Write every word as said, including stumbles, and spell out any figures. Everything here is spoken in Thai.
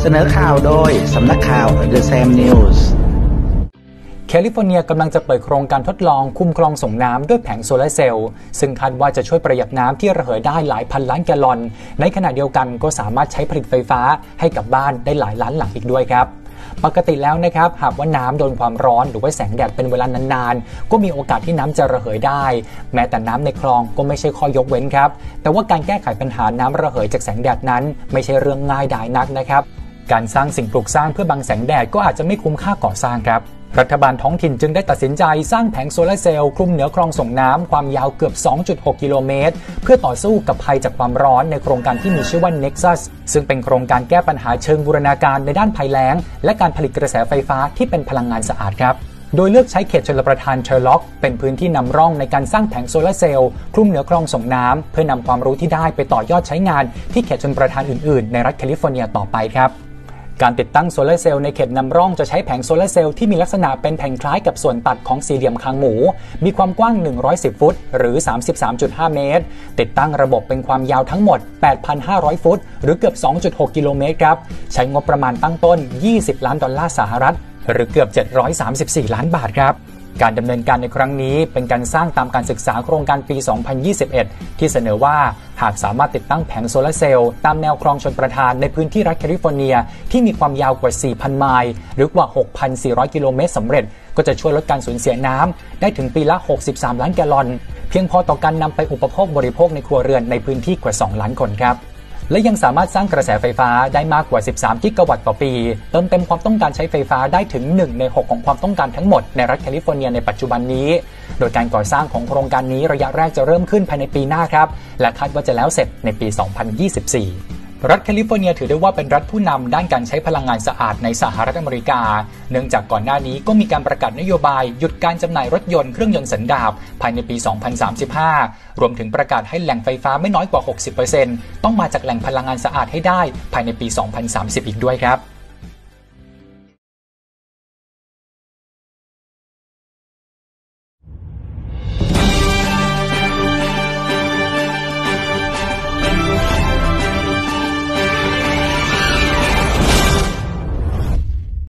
เสนอข่าวโดยสำนักข่าว The Sam News แคลิฟอร์เนียกำลังจะเปิดโครงการทดลองคุมคลองส่งน้ำด้วยแผงโซลาร์เซลล์ซึ่งคาดว่าจะช่วยประหยัดน้ำที่ระเหยได้หลายพันล้านแกลลอนในขณะเดียวกันก็สามารถใช้ผลิตไฟฟ้าให้กับบ้านได้หลายล้านหลังอีกด้วยครับปกติแล้วนะครับหากว่าน้ำโดนความร้อนหรือว่าแสงแดดเป็นเวลานานๆก็มีโอกาสที่น้ำจะระเหยได้แม้แต่น้ำในคลองก็ไม่ใช่ข้อยกเว้นครับแต่ว่าการแก้ไขปัญหาน้ำระเหยจากแสงแดดนั้นไม่ใช่เรื่องง่ายดายนักนะครับการสร้างสิ่งปลูกสร้างเพื่อบังแสงแดดก็อาจจะไม่คุ้มค่าก่อสร้างครับรัฐบาลท้องถิ่นจึงได้ตัดสินใจสร้างแผงโซลาร์เซลล์คลุมเหนือคลองส่งน้ำความยาวเกือบ สองจุดหก กิโลเมตรเพื่อต่อสู้กับภัยจากความร้อนในโครงการที่มีชื่อว่า Nexus ซึ่งเป็นโครงการแก้ปัญหาเชิงบูรณาการในด้านภัยแล้งและการผลิตกระแสไฟฟ้าที่เป็นพลังงานสะอาดครับโดยเลือกใช้เขตชลประทานเชอร์ล็อกเป็นพื้นที่นำร่องในการสร้างแผงโซลาร์เซลล์คลุมเหนือคลองส่งน้ำเพื่อนำความรู้ที่ได้ไปต่อยอดใช้งานที่เขตชลประทานอื่นๆในรัฐแคลิฟอร์เนียต่อไปครับการติดตั้งโซลาร์เซลล์ในเขตนำร่องจะใช้แผงโซลาร์เซลล์ที่มีลักษณะเป็นแผ่นคล้ายกับส่วนตัดของสี่เหลี่ยมคางหมูมีความกว้างหนึ่งร้อยสิบฟุตหรือ สามสิบสามจุดห้า เมตรติดตั้งระบบเป็นความยาวทั้งหมด แปดพันห้าร้อย ฟุตหรือเกือบ สองจุดหก กิโลเมตรครับใช้งบประมาณตั้งต้นยี่สิบล้านดอลลาร์สหรัฐหรือเกือบเจ็ดร้อยสามสิบสี่ล้านบาทครับการดำเนินการในครั้งนี้เป็นการสร้างตามการศึกษาโครงการปี สองพันยี่สิบเอ็ด ที่เสนอว่าหากสามารถติดตั้งแผงโซลาร์เซลล์ตามแนวคลองชลประทานในพื้นที่รัฐแคลิฟอร์เนียที่มีความยาวกว่า สี่พัน ไมล์หรือกว่า หกพันสี่ร้อย กิโลเมตรสำเร็จก็จะช่วยลดการสูญเสียน้ำได้ถึงปีละ หกสิบสาม ล้านแกลลอนเพียงพอต่อการนำไปอุปโภคบริโภคในครัวเรือนในพื้นที่กว่า สอง ล้านคนครับและยังสามารถสร้างกระแสไฟฟ้าได้มากกว่าสิบสามกิกะวัตต์ต่อปีเติมเต็มความต้องการใช้ไฟฟ้าได้ถึงหนึ่งในหกของความต้องการทั้งหมดในรัฐแคลิฟอร์เนียในปัจจุบันนี้โดยการก่อสร้างของโครงการนี้ระยะแรกจะเริ่มขึ้นภายในปีหน้าครับและคาดว่าจะแล้วเสร็จในปี สองพันยี่สิบสี่รัฐแคลิฟอร์เนียถือได้ว่าเป็นรัฐผู้นำด้านการใช้พลังงานสะอาดในสหรัฐอเมริกาเนื่องจากก่อนหน้านี้ก็มีการประกาศนโยบายหยุดการจำหน่ายรถยนต์เครื่องยนต์สันดาปภายในปี สองพันสามสิบห้ารวมถึงประกาศให้แหล่งไฟฟ้าไม่น้อยกว่า หกสิบเปอร์เซ็นต์ ต้องมาจากแหล่งพลังงานสะอาดให้ได้ภายในปี สองพันสามสิบอีกด้วยครับ